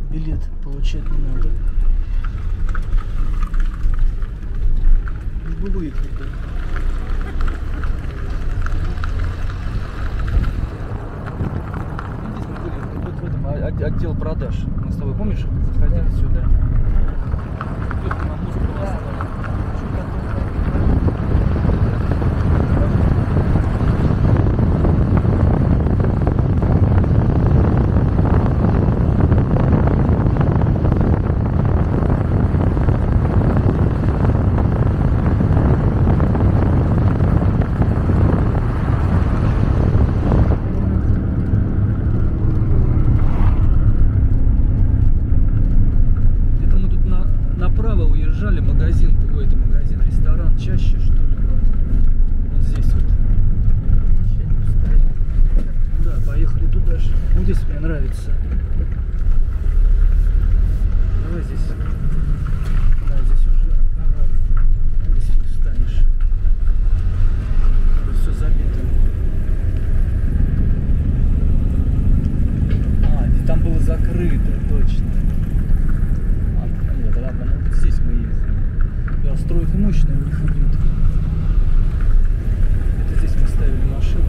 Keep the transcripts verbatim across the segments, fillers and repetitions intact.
билет получать не надо. Бы выехать, да. Здесь мы были вот в этом отдел продаж. Мы с тобой, помнишь, заходили да. сюда. Тут нам музыку да. Магазин, ой, это магазин, ресторан чаще что-то. Вот здесь вот. Да, поехали туда же. Вот здесь мне нравится. Давай здесь. Да, здесь уже. Ага. Здесь встанешь. Тут все забито. А, там было закрыто, точно. А, нет, ладно, ну вот здесь мы ездим. Да, строят имущество у них идет. Это здесь мы ставили машину.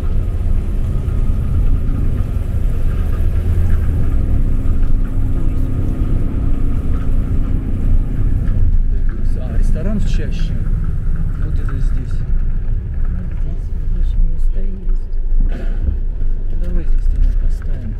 А, ресторан чаще. Вот это здесь. Здесь больше места есть. Давай здесь тогда поставим.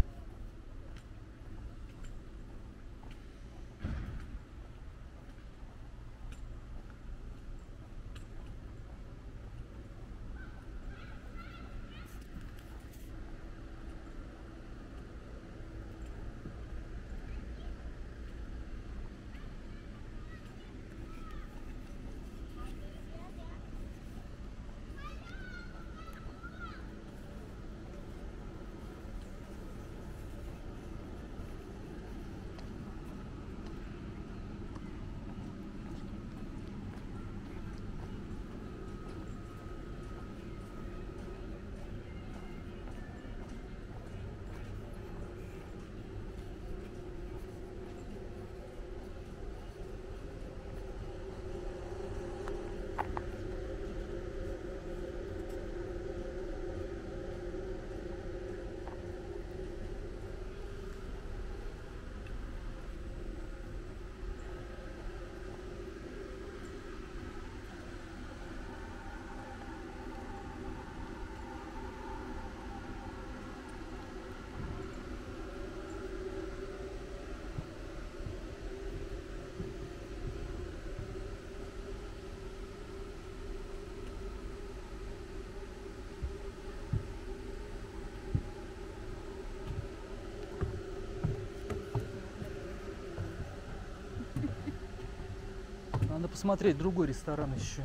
Надо посмотреть другой ресторан еще.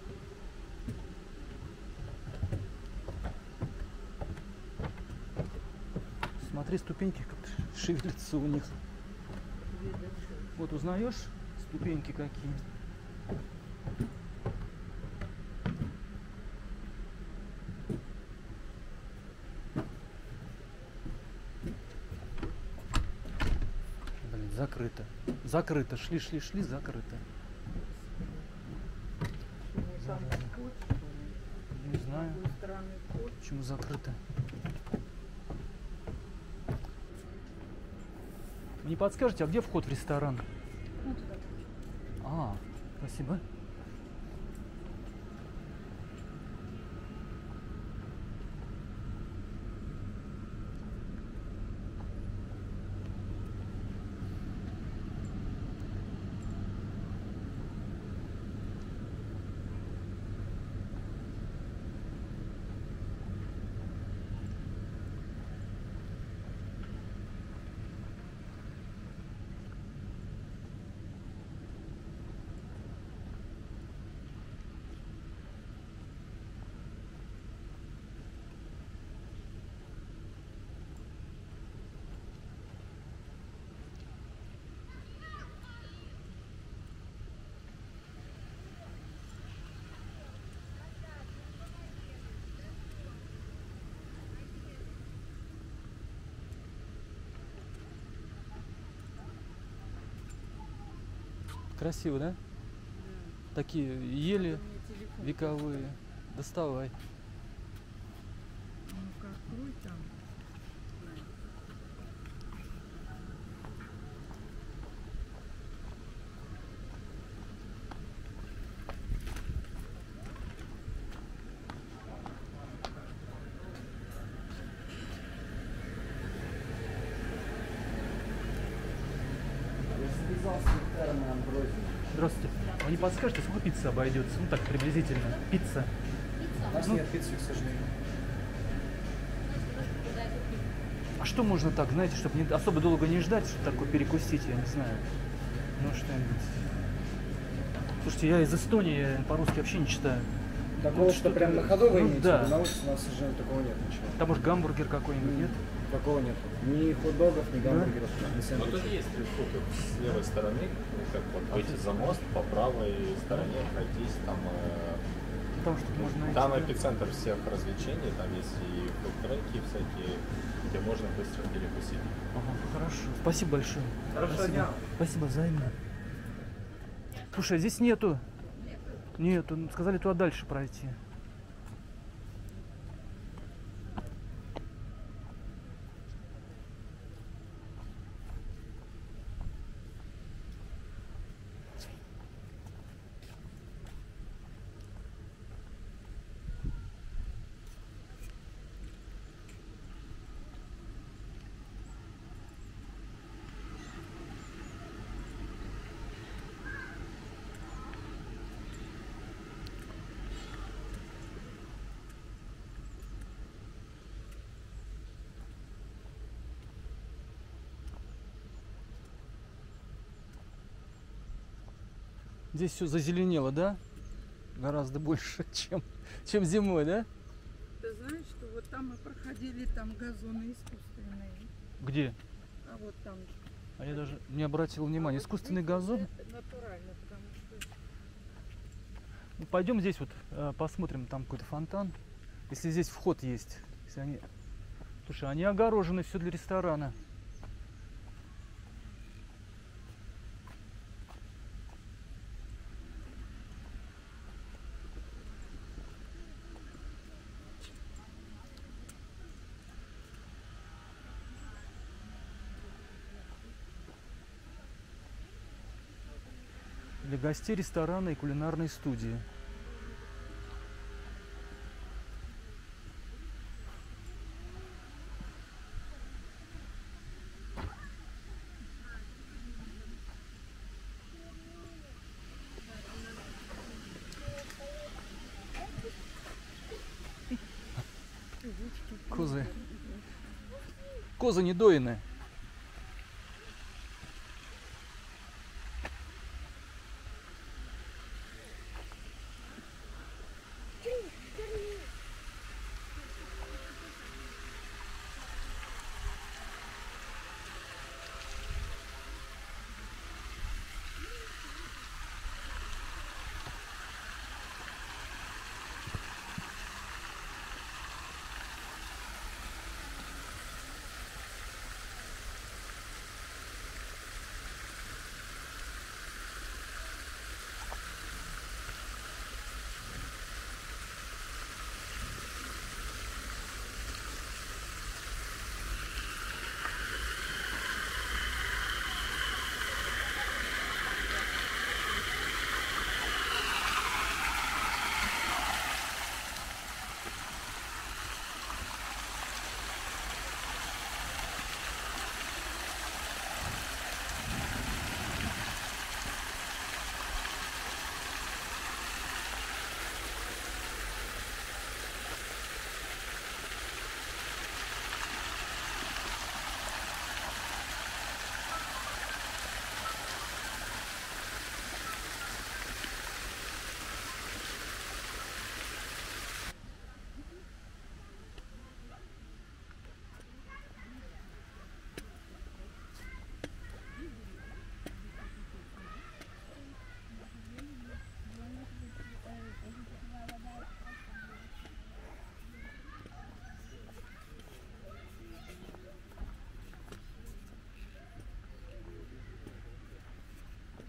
Смотри, ступеньки как шевелятся у них. Вот узнаешь ступеньки какие? Блин, закрыто. Закрыто. Шли, шли, шли, закрыто. Не знаю, почему закрыто. Вы не подскажете, а где вход в ресторан? А, спасибо. Красиво, да? Да. Такие ели Надо мне телефон. вековые. Доставай. Ну-ка, открой там. Здравствуйте. Вы не подскажете, сколько пицца обойдется? Ну так, приблизительно. Пицца. У нас Ну, нет пиццы, к сожалению. А что можно так, знаете, чтобы не, особо долго не ждать, чтобы такое перекусить, я не знаю. Ну что-нибудь. Слушайте, я из Эстонии, я по-русски вообще не читаю. Такого, Ну, что что-то- прям на ходу вы ну, имеете? да. На улице у нас, к сожалению, такого нет ничего. Там может гамбургер какой-нибудь, нет? Такого нет. Ни хот-догов, ни гамбургеров, ни Но тут сэндвичей. есть стритфуд с левой стороны, ну, как вот выйти за мост, по правой стороне пройтись, там, э, Там что-то можно найти. там да? эпицентр всех развлечений, там есть и фудтрейки всякие, где можно быстро перекусить. Ага, хорошо. Спасибо большое. Хорошего Спасибо. дня. Спасибо, взаимно. Слушай, а здесь нету. Нету. Ну, сказали туда дальше пройти. Здесь все зазеленело, да? Гораздо больше, чем, чем зимой, да? Ты знаешь, что вот там мы проходили, там газоны искусственные. Где? А вот там. А я даже не обратил внимания. А вот Искусственный здесь газон. это натурально, потому что Ну, пойдем здесь вот э, посмотрим, там какой-то фонтан. Если здесь вход есть. Если они... Слушай, они огорожены, все для ресторана. Для гостей ресторана и кулинарной студии. Козы. Козы недоенные.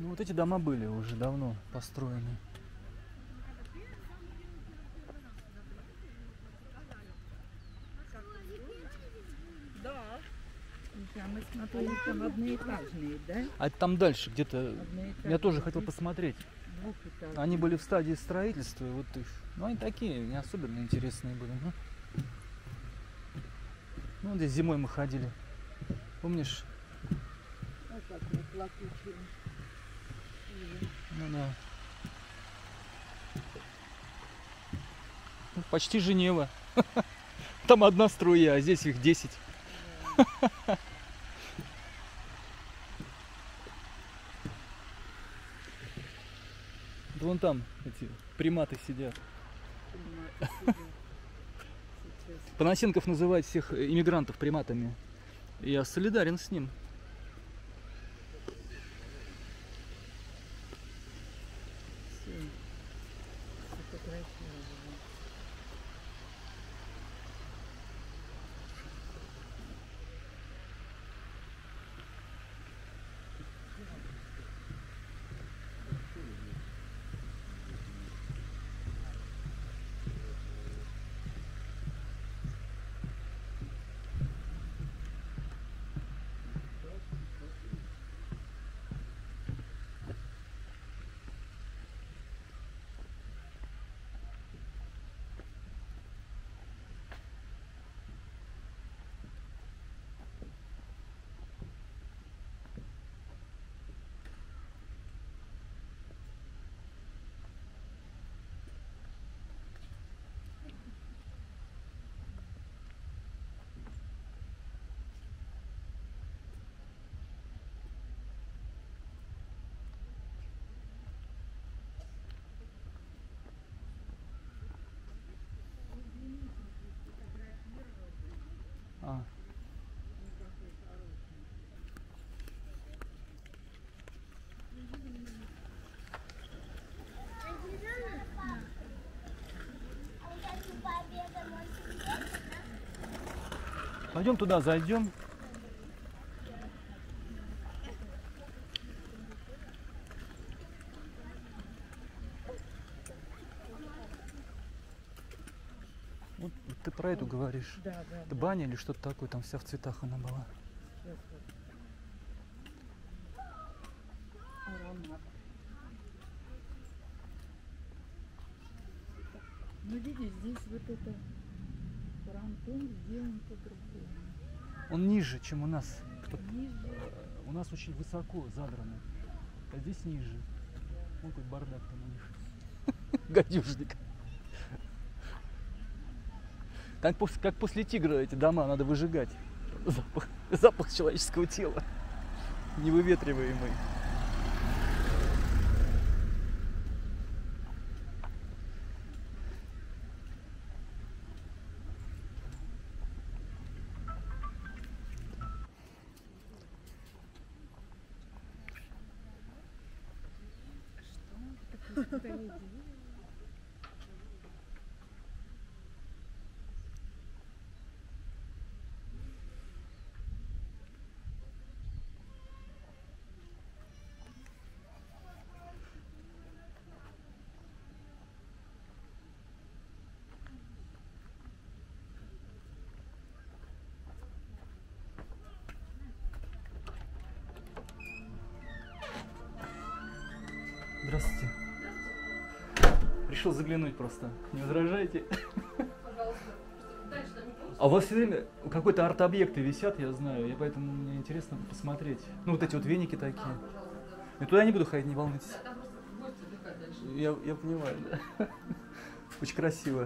Ну вот эти дома были уже давно построены. Да. Мы смотрели, там одноэтажные, да? А это там дальше где-то. Одноэтажные. Я тоже хотел посмотреть. Двухэтажные. Они были в стадии строительства, и вот их. Ну они такие, не особенно интересные были. Ну, ну здесь зимой мы ходили. Помнишь? Вот так вот лакучие. Ну да. Ну, почти Женева. Там одна струя, а здесь их десять. Вон там эти приматы сидят. Приматы сидят. Сейчас. Панасенков называет всех иммигрантов приматами. Я солидарен с ним. Все. Сфотографировала. А. Пойдем туда, зайдем. Вот ты про эту говоришь. Да, да. Это баня или что-то такое, там вся в цветах она была. Сейчас вот. Аромат. Ну видишь, здесь вот это фронтон сделан по-другому. Он ниже, чем у нас. Кто-то- Ниже. У нас очень высоко задрано, а здесь ниже. Вон какой бардак там у них. Гадюшник. Так пос- как после тигра эти дома надо выжигать. Запах, запах человеческого тела. Невыветриваемый. Здравствуйте. Решил заглянуть просто. Не возражаете? А у вас все время какой-то арт-объекты висят, я знаю, и поэтому мне интересно посмотреть. Ну, вот эти вот веники такие. Я туда не буду ходить, не волнуйтесь. Я, я понимаю, да. Очень красиво.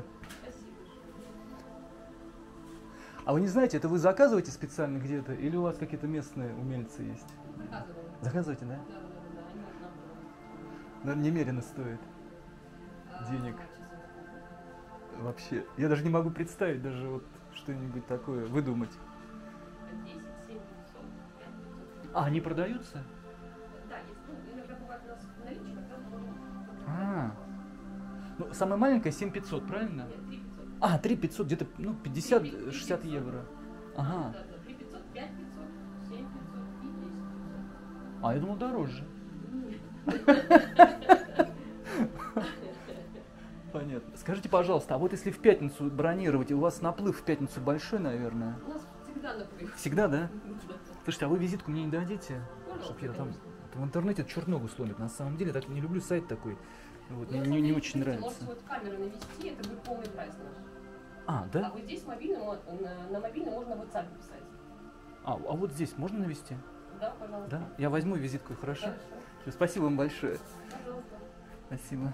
А вы не знаете, это вы заказываете специально где-то, или у вас какие-то местные умельцы есть? Заказываем. Заказываете, да? Да, да, да, да, они вот нам было. Наверное, немерено стоит А, денег. честно, Вообще. Я даже не могу представить даже вот что-нибудь такое выдумать. десять, семь, пятьсот, пять, пятьсот. А, они продаются? Да, есть. Ну, иногда бывает у нас в наличии, когда мы А. Ну, самая маленькая семь пятьсот, правильно? Нет, три пятьсот. А, три пятьсот, где-то ну, пятьдесят-шестьдесят евро. Ага. Да, да, три пятьсот, пять пятьсот, семь пятьсот и десять пятьсот. А, я думал дороже. Нет, Понятно. Скажите, пожалуйста, а вот если в пятницу бронировать, у вас наплыв в пятницу большой, наверное? У нас всегда наплыв. Всегда, да? Слушайте, а вы визитку мне не дадите? Пожалуйста, Чтоб я там... конечно. В интернете черт ногу сломит. На самом деле, так не люблю сайт такой. Вот, Ну, мне на не, самом не деле, очень смотрите, нравится. Можете вот камеру навести, это будет полный прайс наш. А, А да? вот здесь мобильным, на, на мобильном можно WhatsApp писать. А, а вот здесь можно навести? Да, пожалуйста. Да? Я возьму визитку, хорошо? Хорошо. Всё, спасибо вам большое. Пожалуйста. Спасибо.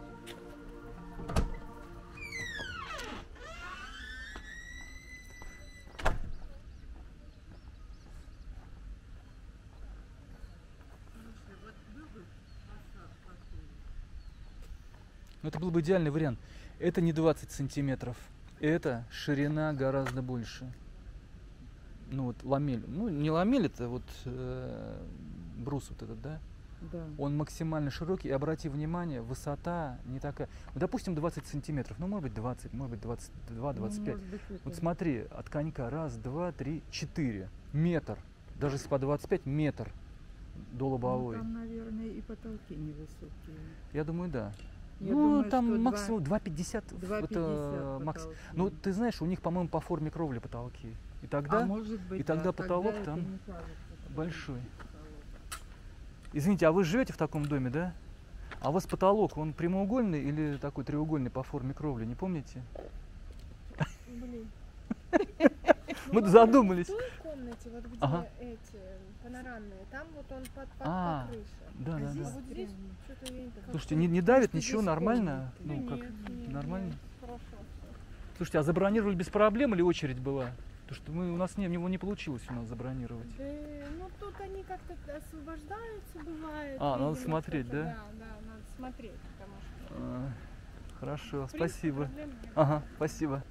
Ну, это был бы идеальный вариант. Это не двадцать сантиметров. Это ширина гораздо больше. Ну вот ламель. Ну, не ламель, это вот э, брус вот этот, да? Да. Он максимально широкий. И обрати внимание, высота не такая. Ну, допустим, двадцать сантиметров. Ну, может быть, двадцать, может быть, двадцать два, двадцать пять. Ну, может быть, это- Вот смотри, от конька раз, два, три, четыре. Метр. Даже если по двадцать пять, метр до Ну, лобовой. там, наверное, и потолки невысокие. Я думаю, да. Я ну, думаю, там что максимум два пятьдесят. два Это пятьдесят макс... потолки. Ну, ты знаешь, у них, по-моему, по форме кровли потолки. И тогда а может быть, и тогда да, потолок это там не кажется такой большой. потолок. Извините, а вы живете в таком доме, да? А у вас потолок, он прямоугольный или такой треугольный по форме кровли, не помните? Блин. Мы Ну, задумались. В той комнате, вот где Ага. эти панорамные, там вот он под, под, А, по крыше. Да, а да, здесь да. вот здесь что-то я не так. Слушайте, не, не давит Просто ничего, здесь нормально? комнаты. Ну, как, Нет, нет, нормально? нет, хорошо. Слушайте, а забронировали без проблем или очередь была? Потому что мы, у нас не, него не получилось у нас забронировать. Да, ну тут они как-то освобождаются, бывает. А, надо видимо, смотреть, что-то. да? Да, да, надо смотреть, потому что. А, хорошо, в принципе, спасибо. проблем нет. Ага, спасибо.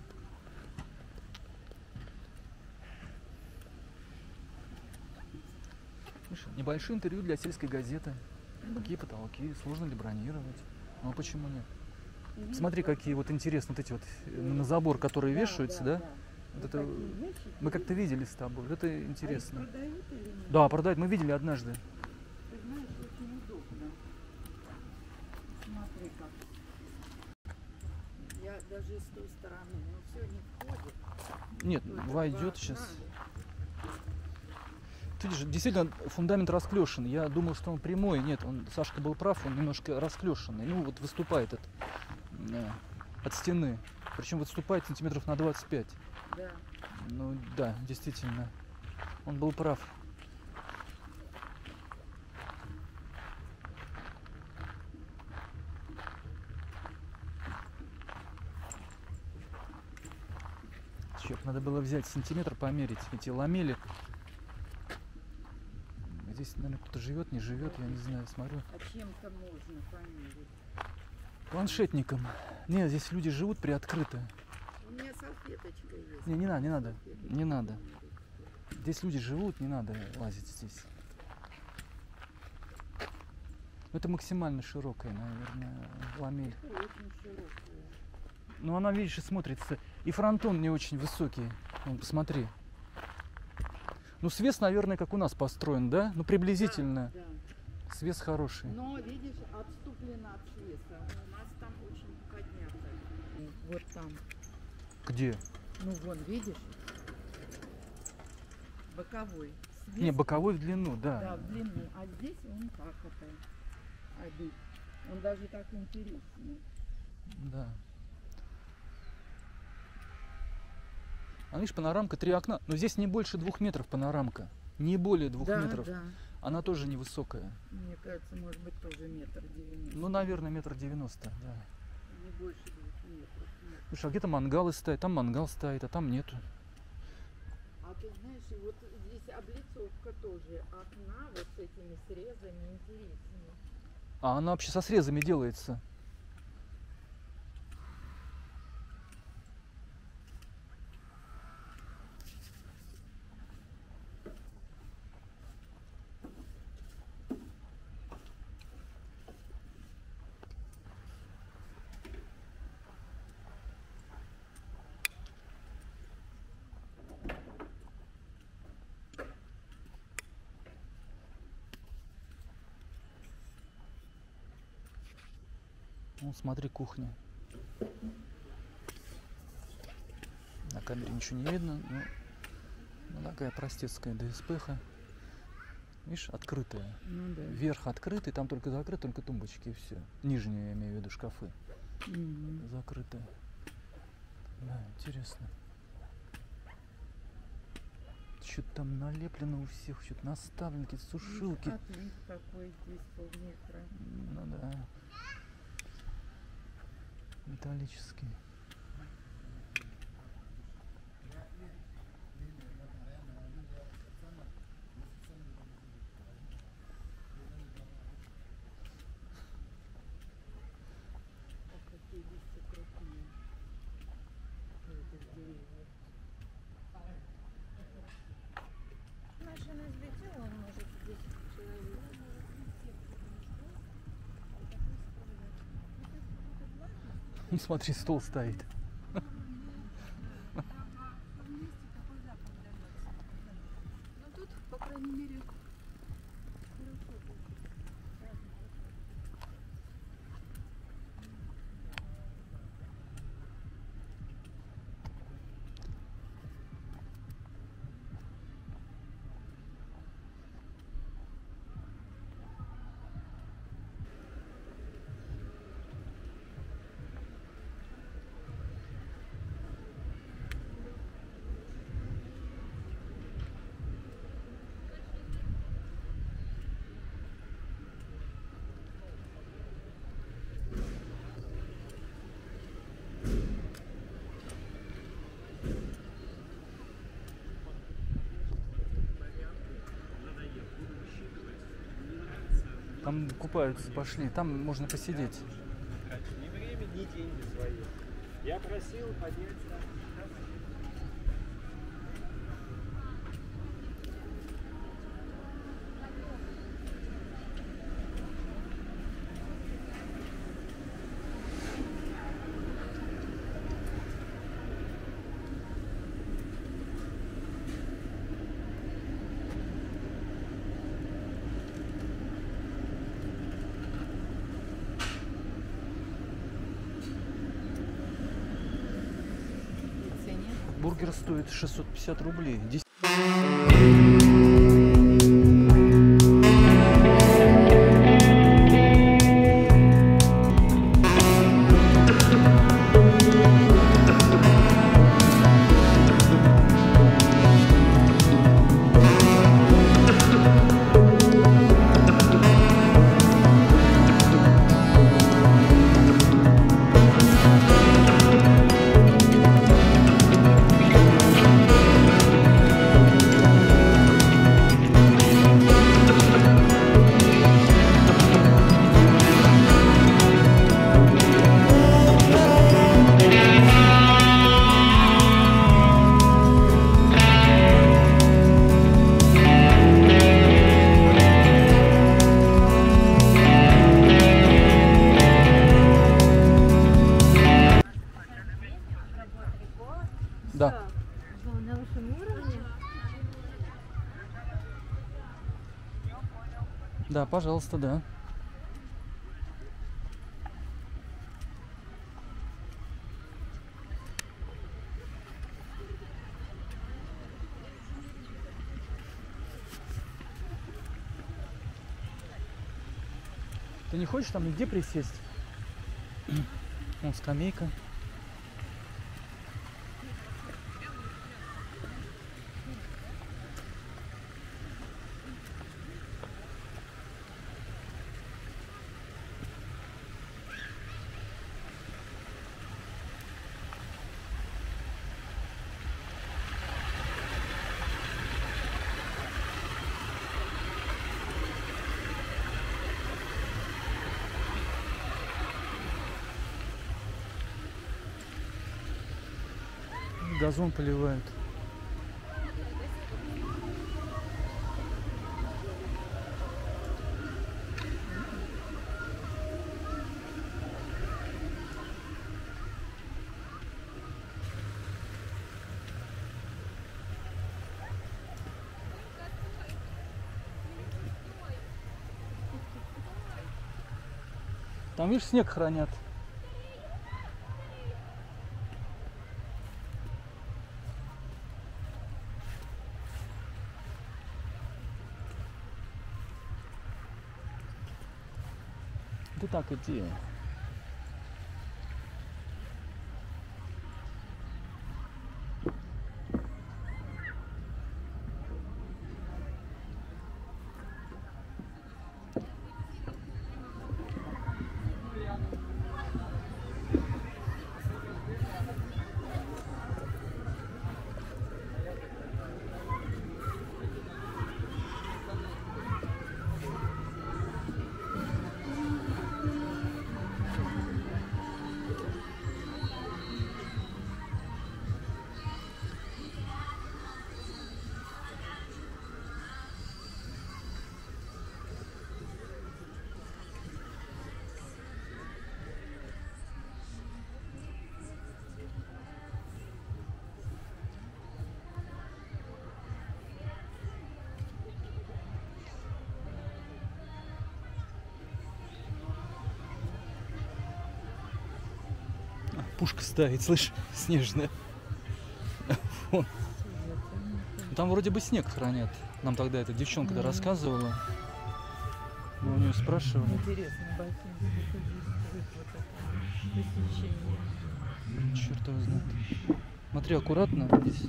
Слушай, небольшое интервью для сельской газеты. Какие потолки, сложно ли бронировать? Ну а почему нет? Смотри, какие вот интересные вот эти вот э, на забор, которые Да, вешаются, да? да. Вот Вот это такие вещи мы как-то видели с тобой. Вот это А их интересно. продают или нет? Да, продать мы видели однажды. Ты знаешь, очень удобно. Смотри как. Я даже с той стороны, но все не входит. Нет, Только войдет два сейчас. окна. Ты видишь, действительно, фундамент расклешен. Я думал, что он прямой. Нет, он, Сашка был прав, он немножко расклешенный. Ну, вот выступает от, э, от стены. Причем выступает сантиметров на двадцать пять. Да. Ну, да, действительно. Он был прав. Черт, надо было взять сантиметр, померить эти ламели. Здесь, наверное, кто-то живет, не живет, я не знаю, смотрю. А чем-то можно померить. Планшетником. Нет, здесь люди живут приоткрыто. У меня салфеточка есть. Не, не надо, не надо, Салфеточку не надо. померить. Здесь люди живут, не надо лазить здесь. Это максимально широкая, наверное, ламель. Очень широкая. Но она, видишь, и смотрится. И фронтон не очень высокий. Вон, посмотри. Ну, свес, наверное, как у нас построен, да? Ну, приблизительно. Да, да. Свес хороший. Но, видишь, отступлено от света. У нас там очень поднято. Вот там. Где? Ну, вон, видишь? Боковой. Свет. Не, боковой в длину, да. Да, в длину. А здесь он как это обит. Он даже так интереснее. Да. А видишь, панорамка, три окна. Но здесь не больше двух метров панорамка. Не более двух Да, метров. да. Она тоже невысокая. Мне кажется, может быть, тоже метр девяносто. Ну, наверное, метр девяносто, да. Не больше двух метров. Нет. Слушай, а где-то мангалы стоят, там мангал стоит, а там нету. А ты знаешь, и вот здесь облицовка тоже окна вот с этими срезами интереснее. А она вообще со срезами делается. Ну, смотри, кухня. На камере ничего не видно, но ну, такая простецкая ДСП-ха. Видишь, открытая. Ну да. Верх открытый, там только закрыт, только тумбочки и все. Нижние, я имею в виду, шкафы. Мгм. Закрытые. Да, интересно. Что-то там налеплено у всех, что-то наставлено, какие-то сушилки. Котлик такой здесь полметра. Ну да. Металлический. Ох, какие листья крупные. У этих деревьев. Машина взлетела, он может здесь человек. Ну, смотри, стол стоит. Ну тут, по крайней мере, Там купаются, пошли. Там можно посидеть. Ни время, ни деньги свои. Я просил подняться. И цене. Бургер стоит шестьсот пятьдесят рублей. Десять- Да. на вашем уровне. Да, пожалуйста, да. Ты не хочешь там нигде присесть? Вон скамейка. Газон поливают. Там, видишь, снег хранят. Ты так иди. Пушка стоит, слышь, снежная. Вон. Там вроде бы снег хранят. Нам тогда эта девчонка mm-hmm. рассказывала. Мы у нее спрашивали. Интересно, ботинки, посещение. Черт его знает. Смотри, аккуратно здесь.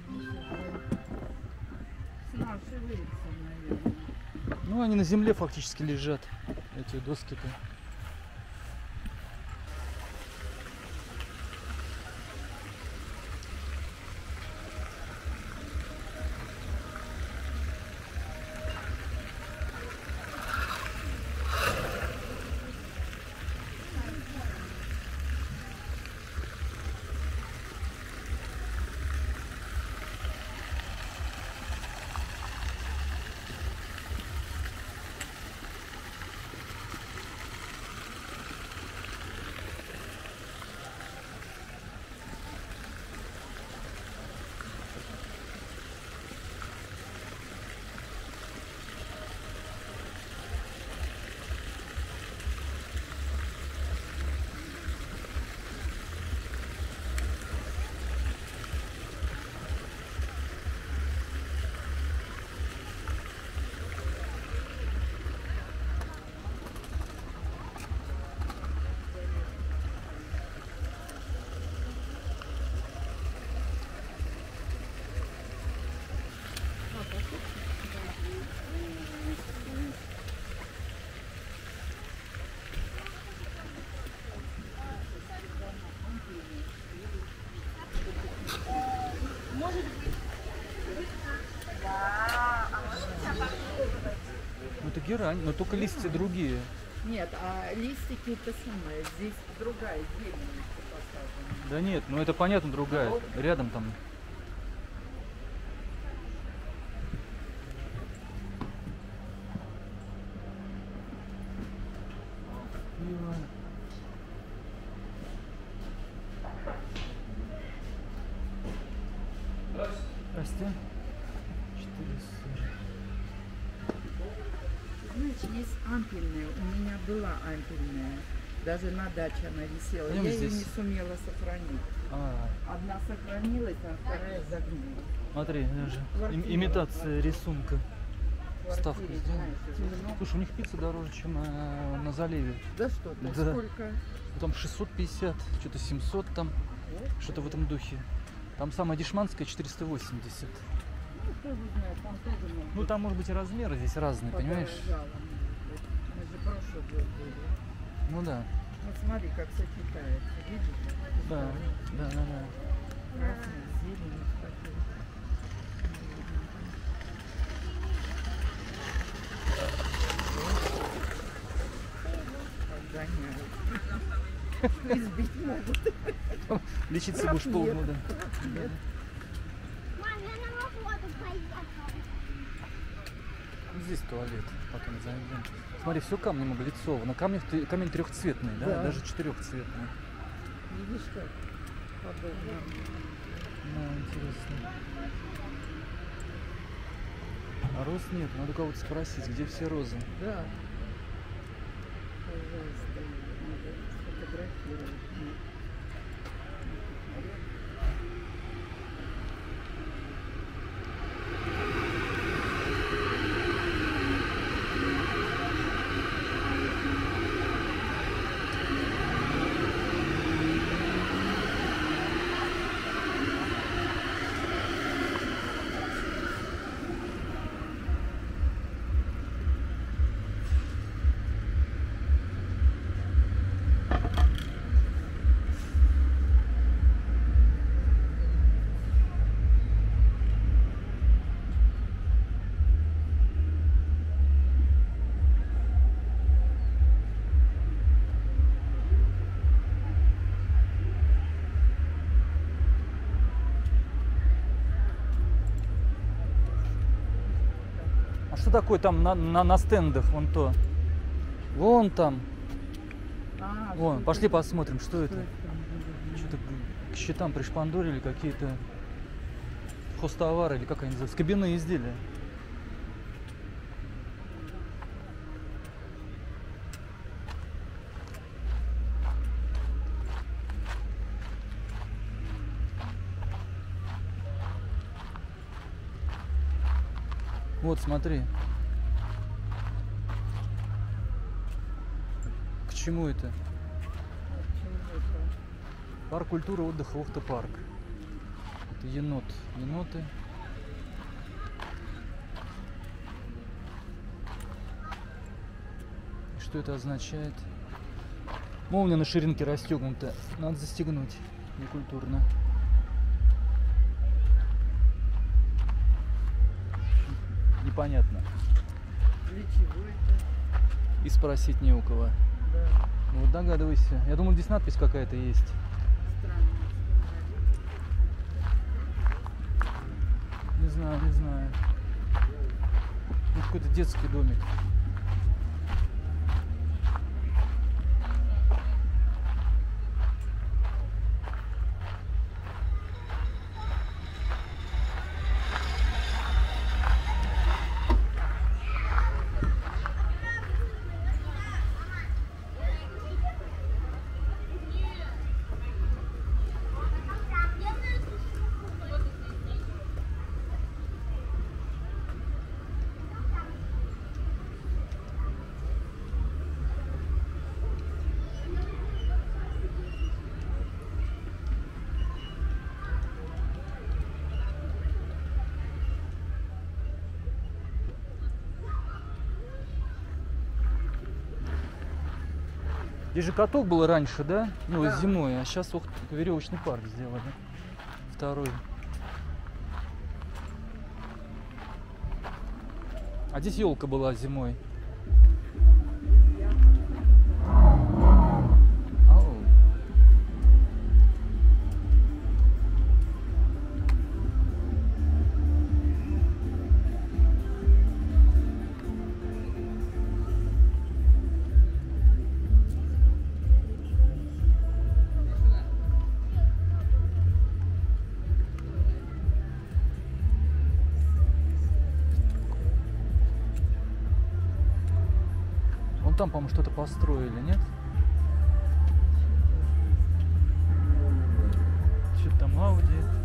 Ну, они на земле фактически лежат, эти доски-то. Это герань, но только листья другие. Нет, а листики это самое, здесь другая зелень посажена. Да нет, ну это понятно, другая. Рядом там. Здрасте. Знаешь, есть ампельная, у меня была ампельная, даже на даче она висела, Пойдем я здесь. ее не сумела сохранить. А, Одна сохранилась, а вторая загнула. смотри, даже Квартира. им- имитация рисунка. В Вставку квартире, сделана. знаешь, темно. Слушай, у них пицца дороже, чем э, на заливе. Да что ты, Да. сколько? Там шестьсот пятьдесят, что-то семьсот там, что-то в этом духе. Там самая дешманская четыреста восемьдесят. Ну, кто же знает, там тоже может Ну там может быть и размеры здесь разные, понимаешь? подорожало, может быть. Мы же прошлый год были. Ну да. Вот смотри, как сочетается, видишь? Да, да, да, да. Красный, зеленый, такой. Подгоняют. Избить могут. Лечиться будешь Нет. полно, да. Нет. Мам, я на охоту поехала. Ну, здесь туалет, потом зайдем. Смотри, все камнем облицовано. Камень, камень трехцветный, да? Да. Даже четырехцветный. Видишь как? Подобно. Да, интересно. А роз нет, надо кого-то спросить, где все розы. Да. Пожалуйста, надо сфотографировать. что такое там на, на, на стендах, вон то. Вон там. А, Вон, что пошли это? посмотрим, что это. Что это там было? Что-то к щитам пришпандорили какие-то хостовары, или как они называются, кабинные изделия. Вот, смотри. К чему это? Почему это? Парк культуры и отдыха Okhta Park. Это енот. Еноты. И что это означает? Молния на ширинке расстегнута. Надо застегнуть. Некультурно. Непонятно. Для чего это? И спросить не у кого. Да, Ну вот догадывайся. Я думал, здесь надпись какая-то есть. странно. Не знаю, не знаю. Ну, какой-то детский домик. Здесь же каток был раньше, да? Ну, Да. зимой, а сейчас ох, веревочный парк сделали. Второй. А здесь елка была зимой. Ау. Вон там, по-моему, что-то построили, нет? Что-то там Ауди.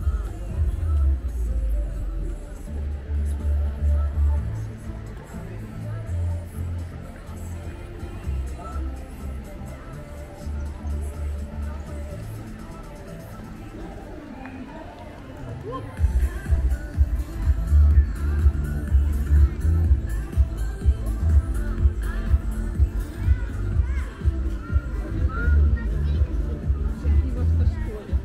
И в автошколе.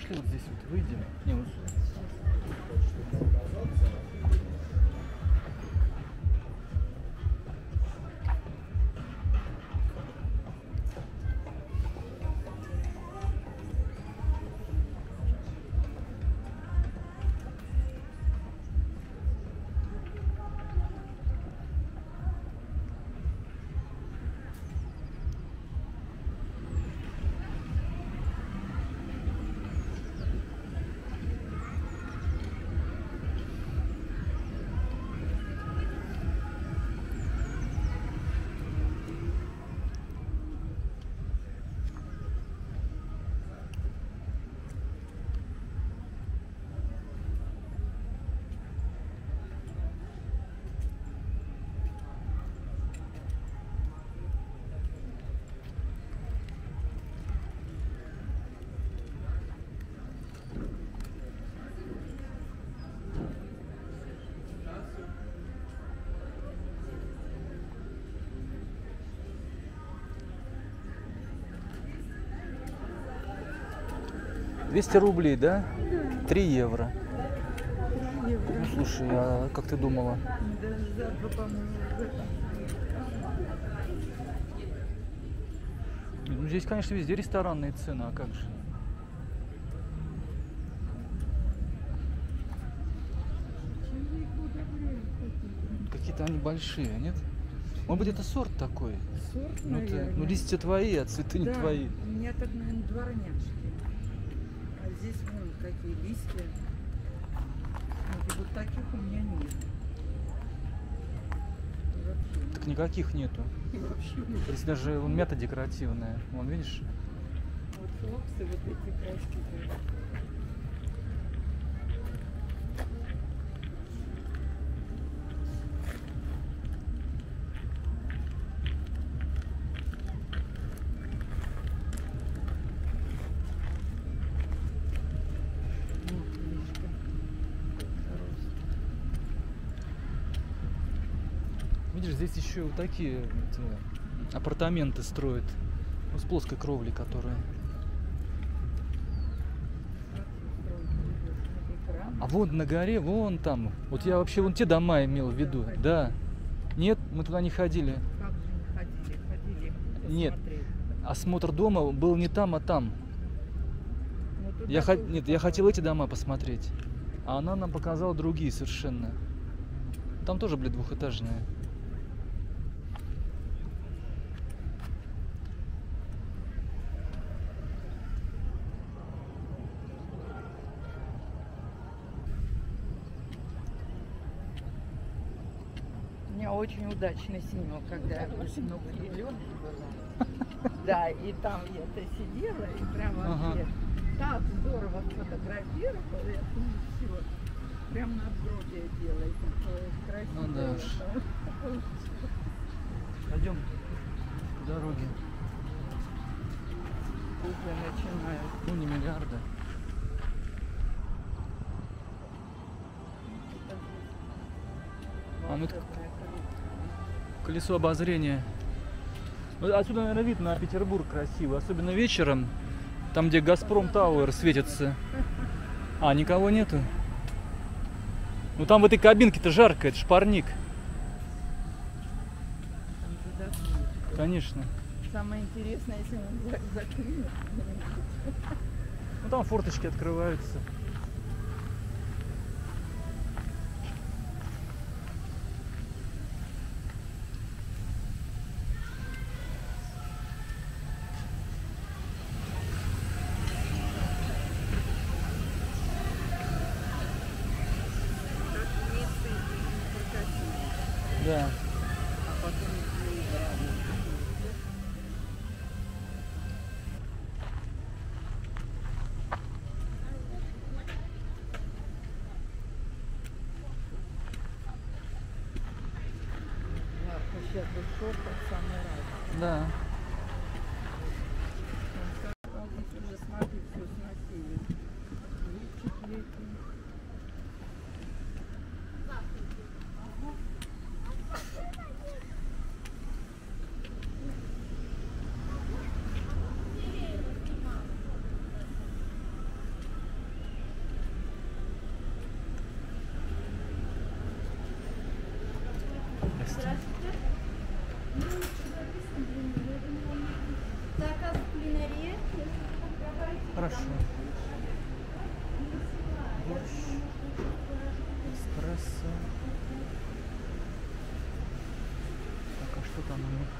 пошли вот здесь вот выйдем. Не, вот... двести рублей, да? три евро. Ну, слушай, а как ты думала? Ну, здесь, конечно, везде ресторанные цены, а как же? Какие-то они большие, нет? Может быть, это сорт такой? Сорт, Ну, ты, наверное. ну листья твои, а цветы не Да, твои. у меня так, наверное, дворняжки. А здесь вон какие листья. Вот, вот таких у меня нет. И вообще, Так никаких нету. и вообще нет. Здесь даже вон мята декоративная. Вон, видишь? Вот флоксы вот эти красивые. Видишь, здесь еще вот такие эти, апартаменты строят. Ну, с плоской кровлей, которые. А вон на горе, вон там. Вот я вообще вон те дома имел в виду. Да. Нет, мы туда не ходили. Как же не ходили? Ходили. Нет. посмотреть. Осмотр дома был не там, а там. Ну, туда Я, хот- тоже Нет, я попало. хотел эти дома посмотреть. А она нам показала другие совершенно. Там тоже, блядь, двухэтажные. У меня очень удачный снимок, когда я много влюбленной была. Да, и там я-то сидела и прям вообще Ага. так здорово сфотографировала. Я думаю, все, прям надгробие делай. Такое красивое. Ну да уж. Пойдем по дороге. Уже начинают. Ну, не миллиарда. А, ну это Волшебная коллекция. колесо обозрения. Вот отсюда, наверное, вид на Петербург красивый. Особенно вечером. Там, где Газпром Тауэр светится. А, никого нету? Ну там в этой кабинке-то жарко, это ж парник. Там задохнусь. Конечно. Самое интересное, если он за- закрыт. Ну там форточки открываются. Как вместе и прокатились. Да. А потом их убрали. Ладно, сейчас бы в шортах самый раз. Да. А здесь уже, смотри, все сносили. Лифчик летний. Здрасте. Заказ кулинарии. Хорошо. Борщ, эспрессо. Так, а что там у них?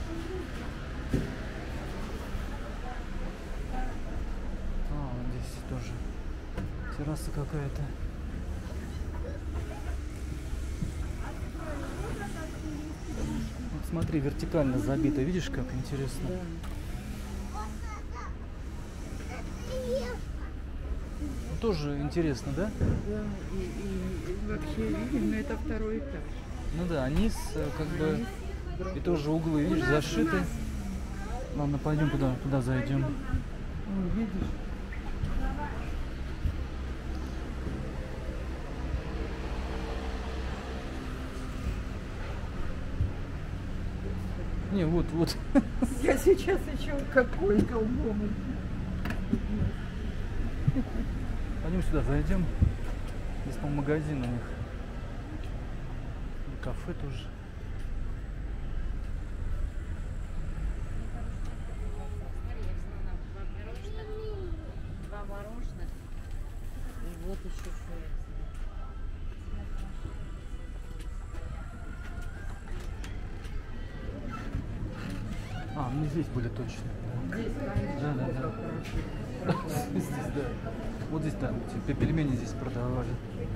А, вот здесь тоже терраса какая-то. Вот смотри, вертикально забито. Видишь, как интересно? Да. Тоже интересно, да? Да, и, и, и вообще видим, но это второй этаж. Ну да, низ э, как бы и тоже углы, видишь, зашиты. Ладно, пойдем туда, туда зайдем. О, видишь? Не, вот, вот. Я сейчас еще какой колбом. Пойдем сюда, зайдем. Здесь, по-моему, магазин у них. И кафе тоже. Два мороженых. И вот еще фрукты. А, ну здесь были точно. Здесь, Да, да, да. Здесь, да. Вот здесь, да, типа пельмени здесь продавали.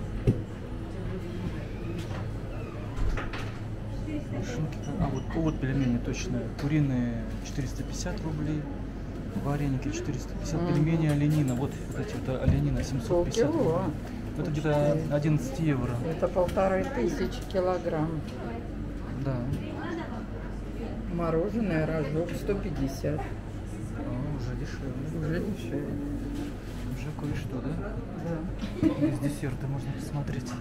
Машинки. А, вот, вот пельмени точно. Куриные четыреста пятьдесят рублей. Вареники четыреста пятьдесят. Мгм. Пельмени оленина. Вот, вот эти вот оленина семьсот пятьдесят рублей. Полкило. Это где-то одиннадцать евро. Это полторы тысячи килограмм. Да. Мороженое рожок сто пятьдесят. А, уже дешевле. Уже дешевле. Уже кое-что, да? Да. Из десерта можно посмотреть.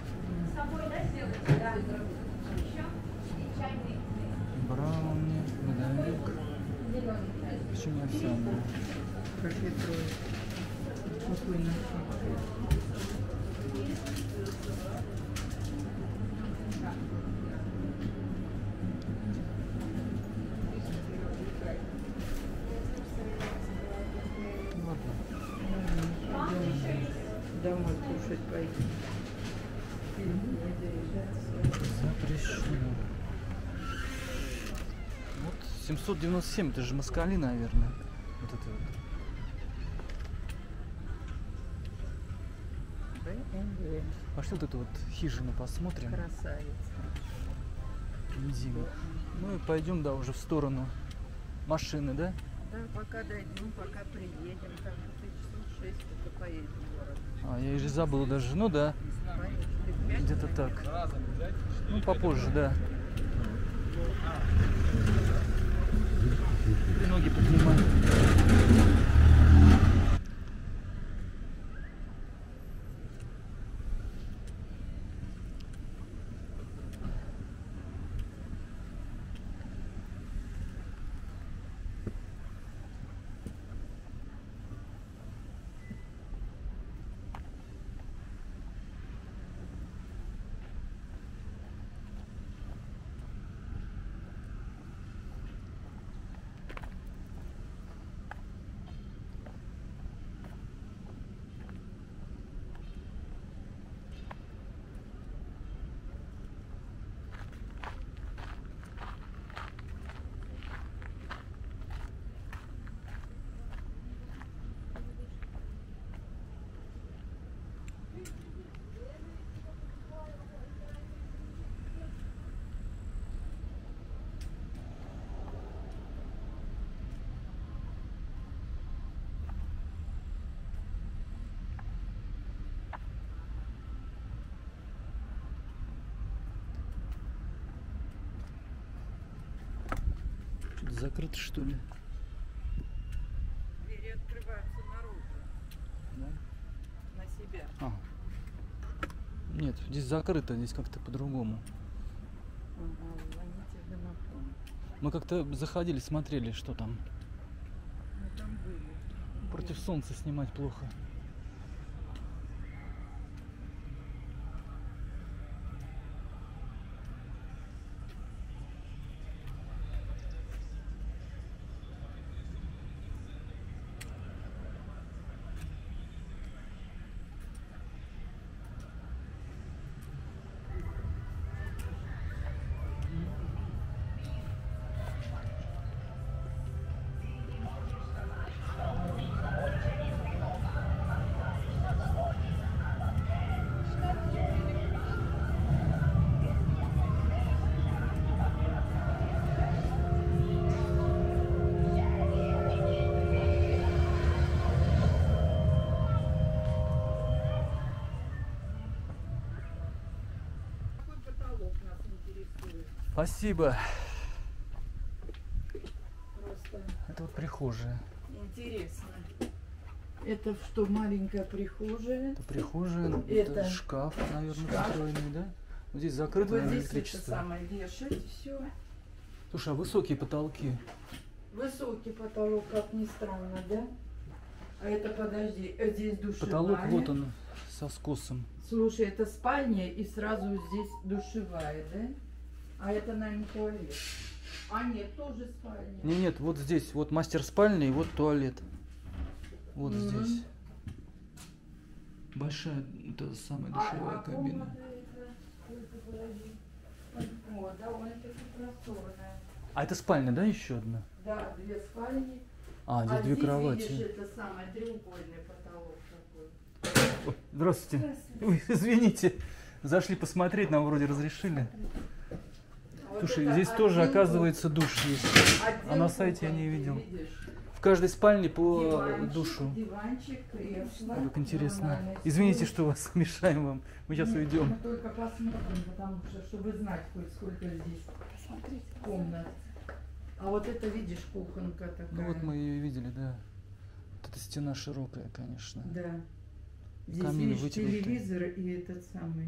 Брауни, медовик. Почему овсяные? Профитроид. Какой нашел? Домой кушать пойти. Запрещено. Вот семьсот девяносто семь, это же москали, наверное. Вот это вот. Пошли вот эту вот хижину посмотрим. Красавица. Бензин. Ну и пойдем, да, уже в сторону машины, да? Да, пока дойдем, пока приедем, там где-то часов шесть только поедем в город. А, я уже забыл даже. Ну да, где-то так. Ну, попозже, да. И ноги поднимай. Закрыто, что ли? Двери открываются наружу. Да? На себя. А. Нет, здесь закрыто, здесь как-то по-другому. Ага, звоните в домофон. Мы как-то заходили, смотрели, что там. Мы там были. Против солнца снимать плохо. Спасибо. Просто Это вот прихожая. интересно. Это что, маленькая прихожая? Это прихожая, это, Это шкаф, наверное, шкаф. встроенный, да? Вот здесь закрыто, Вот наверное, здесь это электричество. самое вешать все. Слушай, а высокие потолки? Высокий потолок, как ни странно, да? А это, подожди, э, здесь душевая. Потолок вот он, со скосом. Слушай, это спальня и сразу здесь душевая, да? А это, наверное, туалет. А нет, тоже спальня. Не, нет, вот здесь, вот мастер спальни и вот туалет. Вот Мгм. здесь. Большая, это самая душевая а, а кабина. комната это, сколько, подожди. О, довольно-таки просторная. А это спальня, да, еще одна? Да, две спальни. А, здесь две кровати. Видишь, это самое треугольный потолок такой. Ой, здравствуйте. Ой, извините, зашли посмотреть, нам вроде разрешили. Вот Слушай, это здесь тоже, отдел оказывается, душ есть. Отдел А на сайте я не кухонки, видел. видишь? В каждой спальне по Диванчик, душу. Диванчик, кресло. Как интересно. Нормальный Извините, стол. что вас мешаем вам. Мы сейчас Нет, уйдем. Мы только посмотрим, потому что, чтобы знать хоть сколько здесь комнат. А вот это, видишь, кухонка такая. Ну вот мы ее видели, да. Вот эта стена широкая, конечно. Да. Здесь, Камин видишь, вытянутый. телевизор и этот самый.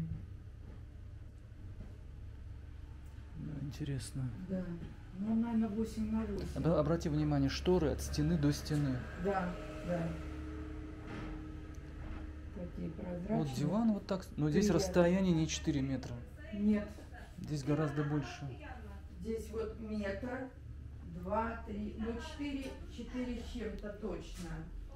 Да, интересно. Да. Ну, наверное, восемь на восемь. Об- Обрати внимание, шторы от стены до стены. Да, да. Такие прозрачные. Вот диван вот так. Но здесь Приятно. расстояние не четыре метра. Нет. Здесь гораздо больше. Здесь вот метр, два, три, ну четыре, четыре с чем-то точно.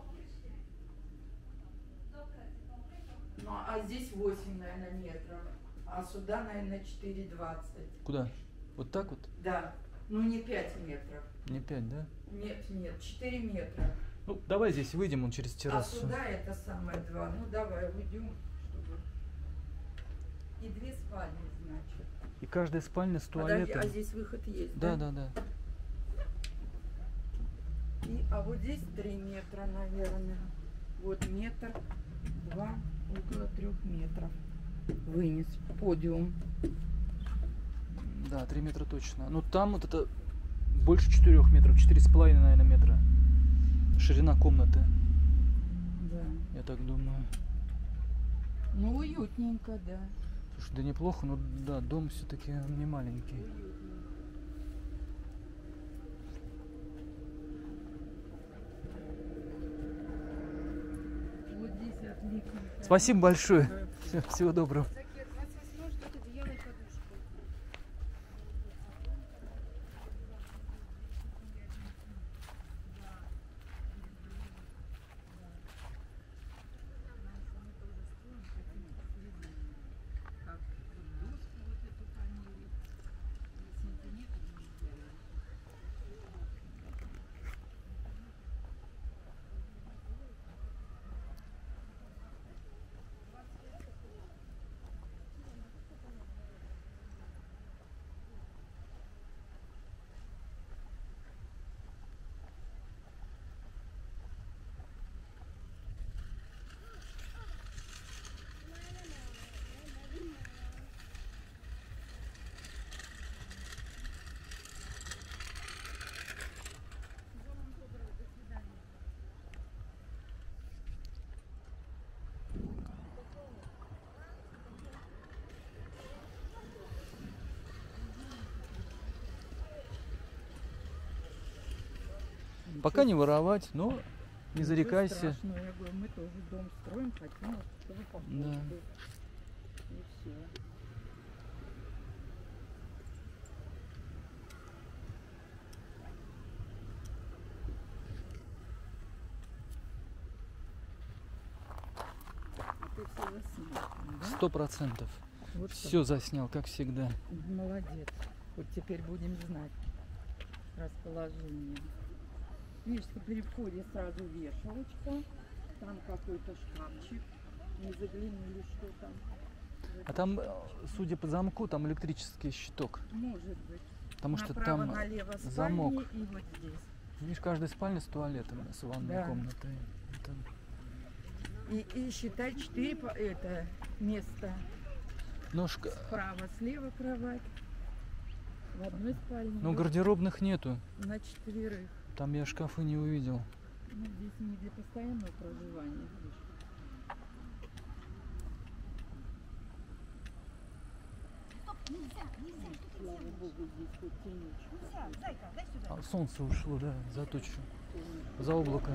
Ну, а здесь восемь, наверное, метров. А сюда, наверное, четыре двадцать. Куда? Вот так вот? Да. Ну, не пять метров. Не пять, да? Нет, нет, четыре метра. Ну, давай здесь выйдем, он через А террасу. сюда это самое два. Ну, давай, уйдем, чтобы... И две спальни, значит. И каждая спальня с Подожди, туалетом. а здесь выход есть, Да, да, да. И, а вот здесь три метра, наверное. Вот метр, два, около трех метров. Вынес подиум. Да, три метра точно. Ну там вот это больше четырех метров, четыре с половиной, наверное, метра. Ширина комнаты, Да. я так думаю. Ну, уютненько, да. Слушай, да неплохо, но да, дом все-таки не маленький. Вот здесь отлично. Спасибо большое. Всё, всего доброго. Закир, у вас есть может быть одеяло и подушка. Пока не воровать, но не Ничего зарекайся. страшного, я говорю, мы тоже дом строим, хотим, вот, чтобы похож Да. был. И все. А ты все заснял, да? Сто процентов. Вот что. Все заснял, как всегда. Молодец. Вот теперь будем знать расположение. Видишь, при входе сразу вешалочка, там какой-то шкафчик. Не заглянули, что там. А там, э, судя по замку, там электрический щиток. Может быть. Потому что Направо, там налево спальни замок. и вот здесь. Видишь, каждая спальня с туалетом, с ванной Да. комнатой. Это- И, и считай четыре по- это место. Ножка. Справа, слева кровать. В одной спальне. Но гардеробных нету. На четверых. Там я шкафы не увидел. Ну, здесь не для постоянного проживания, видишь. Слава богу, здесь хоть тенечек. А солнце ушло, да, за тучу, за облако.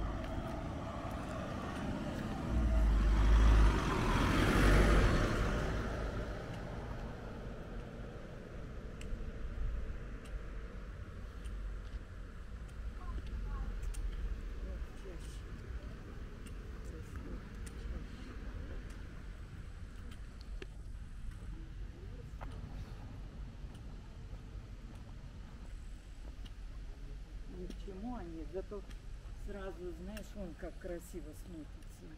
Ни к чему они, зато сразу, знаешь, он как красиво смотрится.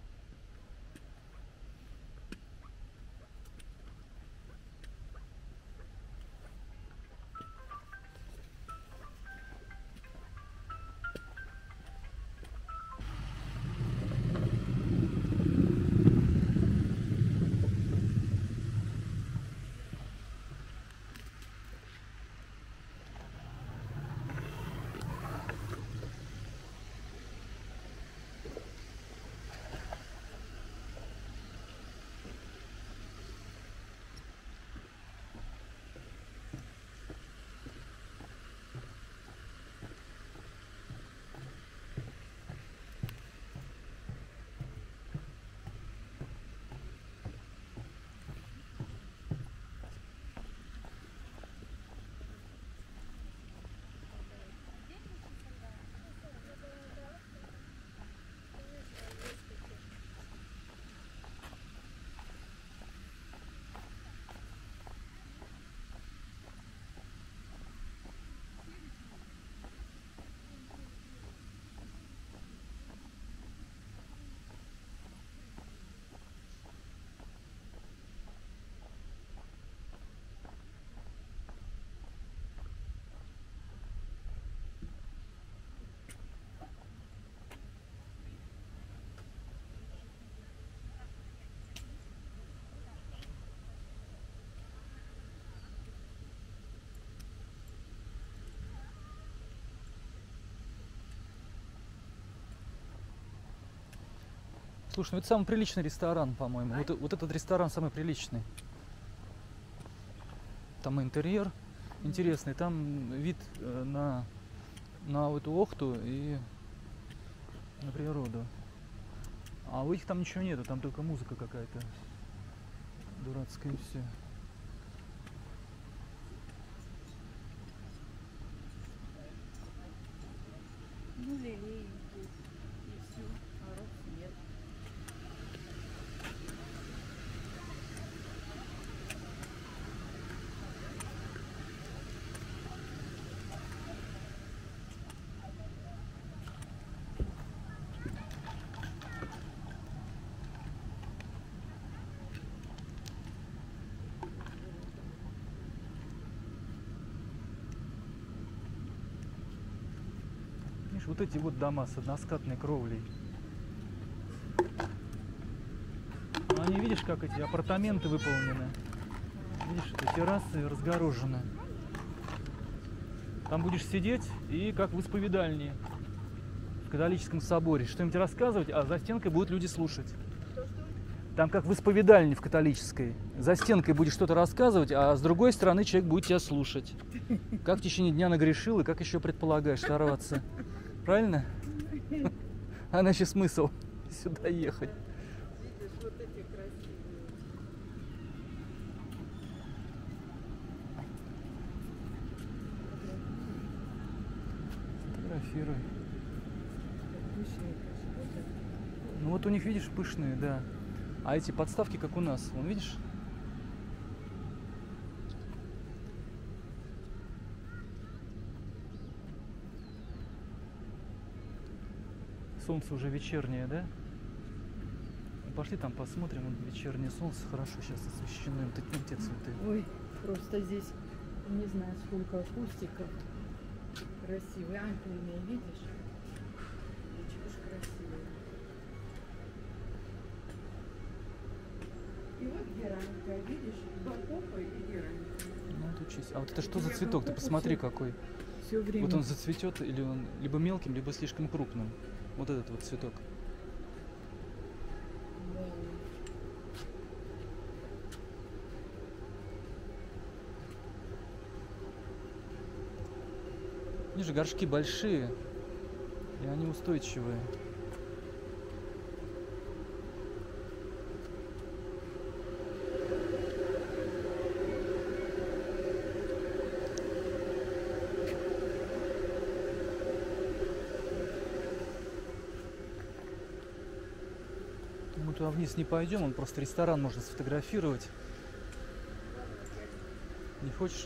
Слушай, ну это самый приличный ресторан, по-моему. Вот, вот этот ресторан самый приличный. Там интерьер интересный, там вид э, на, на эту Охту и на природу. А у них там ничего нету, там только музыка какая-то дурацкая и все. Ну, лилии здесь, и все, а роз нет. Видишь, вот эти вот дома с односкатной кровлей. Ну, они, видишь, как эти апартаменты выполнены. Видишь, это террасы разгорожены. Там будешь сидеть и как в исповедальне в католическом соборе. Что-нибудь рассказывать, а за стенкой будут люди слушать. Там как в исповедальне в католической. За стенкой будешь что-то рассказывать, а с другой стороны человек будет тебя слушать. Как в течение дня нагрешил и как еще предполагаешь сорваться. Правильно? А иначе смысл сюда ехать. Видишь, вот эти красивые. Фотографируй. Пышные, конечно. Ну вот у них, видишь, пышные, да. А эти подставки, как у нас. Вон, видишь? Солнце уже вечернее, да? Пошли там посмотрим. Вот вечернее солнце хорошо сейчас освещено. Вот эти, те цветы. Ой, просто здесь не знаю сколько кустиков. Красивые. Ампельные, видишь? Очень уж красивые. И вот Гераника, видишь? Два попа и Гераника. Ну, вот учись. А вот это что за цветок? Ты посмотри, какой. Все время. Вот он зацветет, или он либо мелким, либо слишком крупным. Вот этот вот цветок. Они же горшки большие, и они устойчивые. Мы туда вниз не пойдем, он просто ресторан можно сфотографировать. Не хочешь?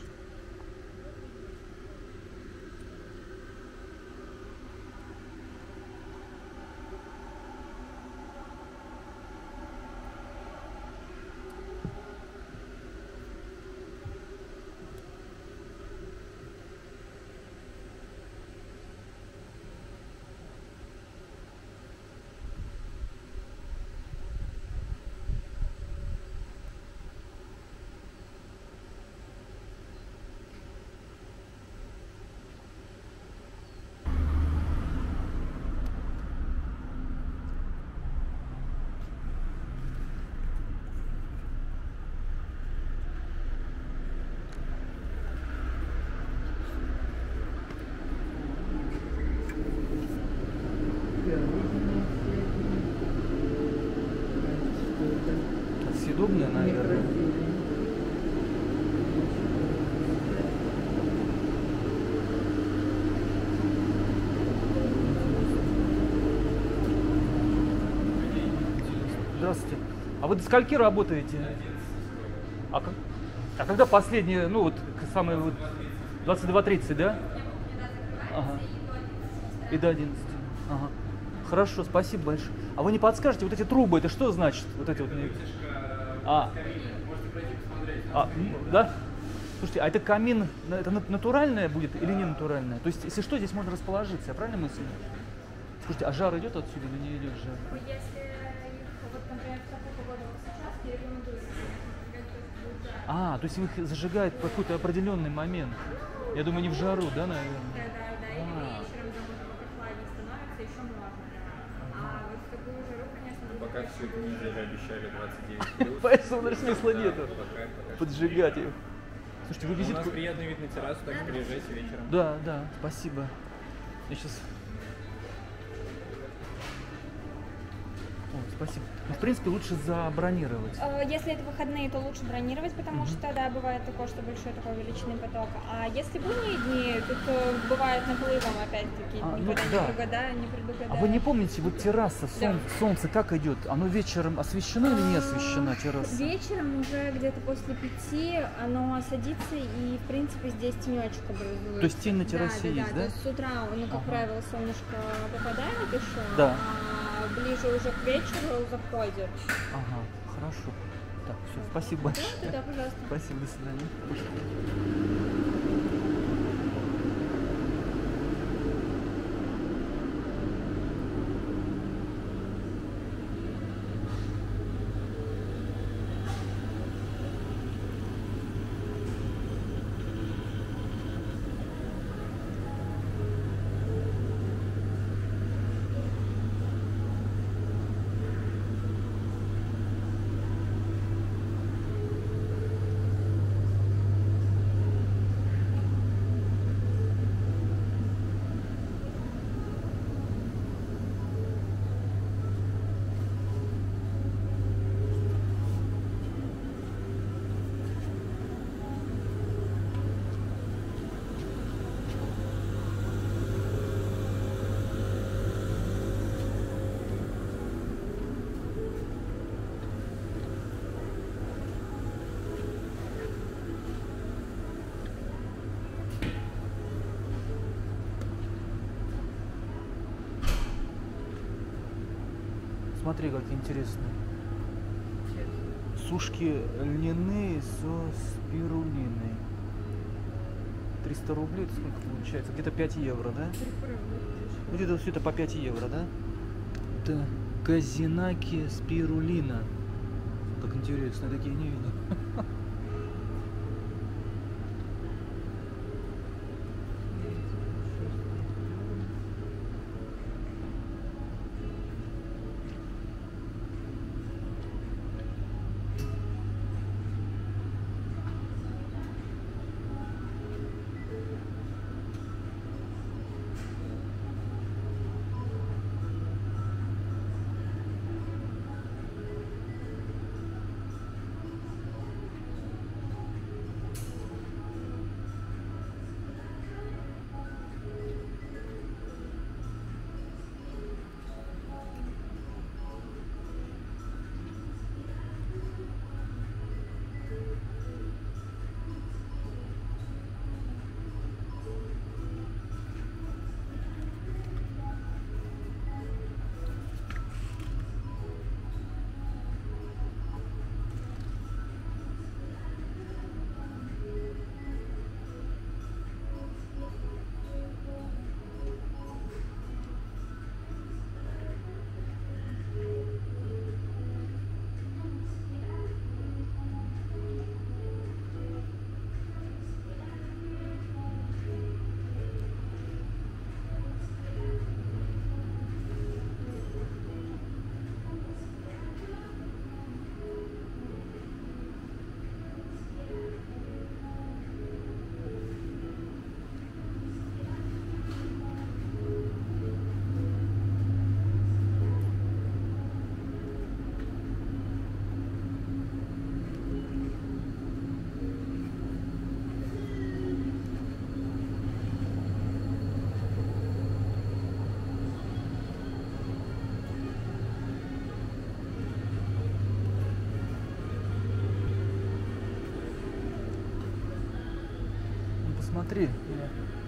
Съедобное, наверное. Здравствуйте. А вы до скольки работаете? А, как, а когда последние, ну вот, самые вот двадцать два тридцать, да? Ага. И до одиннадцати. Ага. Хорошо, спасибо большое. А вы не подскажете, вот эти трубы, это что значит? Вот эти вот. А. А, да? Слушайте, а это камин, это натуральное будет или не натуральное? То есть, если что, здесь можно расположиться, я правильно мыслю? Слушайте, а жар идет отсюда или не идет жар? Если вот, например, в такую погоду вот сейчас, я рекомендую зажигать. А, то есть их зажигают в какой-то определенный момент. Я думаю, не в жару, да, наверное? Да, да, да. Или вечером, когда уже прохладнее становится, еще можно. А вот в такую жару, конечно, Пока всю эту неделю обещали двадцать девять плюс. Поэтому даже смысла нету поджигать их. Слушайте, вы У нас визитку... приятный вид на террасу, так что приезжайте вечером. Да, да, спасибо. Я сейчас... О, спасибо. Ну, в принципе, лучше забронировать. Если это выходные, то лучше бронировать, потому что, да, бывает такое, что большой такой увеличенный поток. А если будние дни, тут бывает наплывом, опять-таки, А, ну никогда да. не предугадаю, не предугадаю. А вы не помните, вот терраса, сон- солнце как идет? Оно вечером освещено или не освещена терраса? Вечером уже где-то после пяти оно садится, и, в принципе, здесь тенечек образуется. То есть тень на террасе да, есть, да? да? То есть с утра, ну, как Ага. правило, солнышко попадает еще, Да. а ближе уже к вечеру заходит. Ага, хорошо. Так, все, спасибо большое. Да, да, пожалуйста. Спасибо, до свидания. Смотри, какие интересные. Сушки льняные со спирулиной. триста рублей, это сколько получается? Где-то пять евро, да? Ну, где-то все это по пять евро, да? Это казинаки спирулина. Как интересно, я такие не видел. смотри. Я